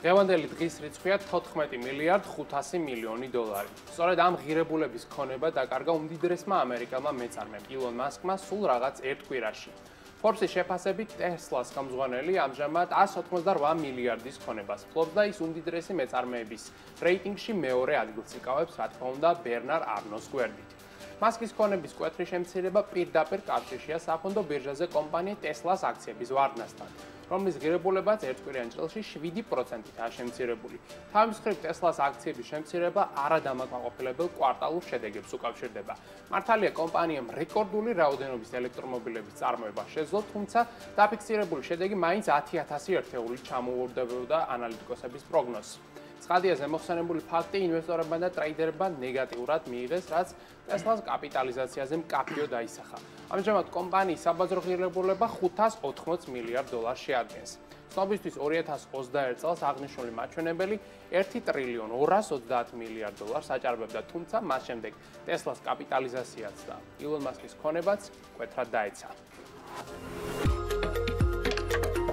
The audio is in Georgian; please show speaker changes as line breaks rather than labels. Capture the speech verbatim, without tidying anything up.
დღევანდელი დღის რიცხვია თოთხმეტი მილიარდ ხუთასი მილიონი დოლარი. სწორედ ამ ღირებულების ქონება დაკარგა უმდიდრესმა ამერიკელმა მეწარმემ ილონ მასკმა სულ რაღაც ერთ კვირაში. Forbes-ის შეფასებით Tesla-ს ხელმძღვანელი ამჟამად ას ოთხმოცდარვა მილიარდის ქონებას ფლობს და ის უმდიდრესი მეწარმეების რეიტინგში მეორე ადგილს იკავებს, რა თქმა უნდა, ბერნარ არნოს გვერდით. მასკის ქონების მკვეთრი შემცირება პირდაპირ კავშირშია საფონდო ბირჟაზე კომპანია Tesla-ს აქციების ვარდნასთან, რომლის ღირებულებაც ერთკვირიან წელში შვიდი პროცენტითაა შემცირებული. თავის მხრივ Tesla-ს აქციების შემცირება არადამაკმაყოფილებელ კვარტალურ შედეგებს უკავშირდება. მართალია კომპანიამ რეკორდული რაოდენობის ელექტრომობილების წარმოება შეძლო, თუმცა დაფიქსირებული შედეგი მაინც ათი ათასი ერთეულით ჩამოუვარდებოდა ანალიტიკოსების პროგნოზს. ცხადია, მოხსენებული ფაქტი ინვესტორებმა და ტრეიდერებმა ნეგატიურად მიიღეს, რაც Tesla-ს კაპიტალიზაციაზე მკაფიო დაისახა. ამჟამად კომპანიის საბაზრო ღირებულება ხუთას ოთხმოც მილიარდ დოლარს შეადგენს. ცნობისთვის ორი ათას ოცდაერთ წელს აღნიშნული მაჩვენებელი ერთი ტრილიონ ორას ოცდაათ მილიარდ დოლარს აჭარბებდა, თუმცა მას შემდეგ Tesla-ს კაპიტალიზაციაც და ილონ მასკის ქონებაც მკვეთრად დაეცა.